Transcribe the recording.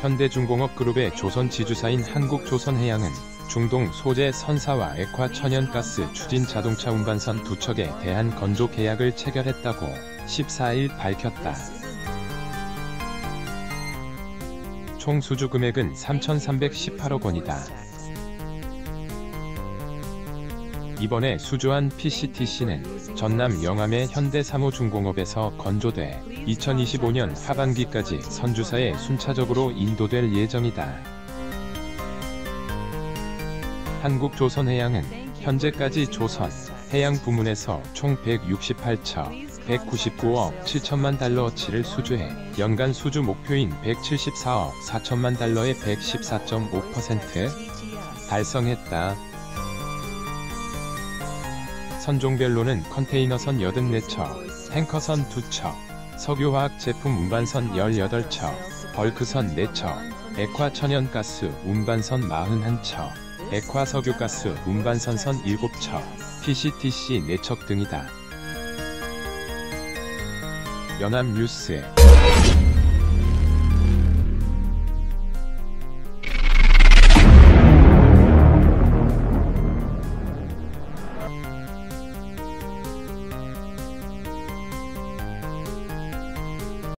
현대중공업그룹의 조선 지주사인 한국조선해양은 중동 소재 선사와 액화 천연가스 추진 자동차 운반선 2척에 대한 건조 계약을 체결했다고 14일 밝혔다. 총 수주 금액은 3,318억 원이다. 이번에 수주한 PCTC는 전남 영암의 현대사무중공업에서 건조돼 2025년 하반기까지 선주사에 순차적으로 인도될 예정이다. 한국조선해양은 현재까지 조선, 해양 부문에서 총 168척, 199억 7천만 달러어치를 수주해 연간 수주 목표인 174억 4천만 달러의 114.5% 달성했다. 선종별로는 컨테이너선 84척, 탱커선 2척, 석유화학 제품 운반선 18척, 벌크선 4척, 액화 천연가스 운반선 41척, 액화 석유가스 운반선선 7척, PCTC 4척 등이다. 연합뉴스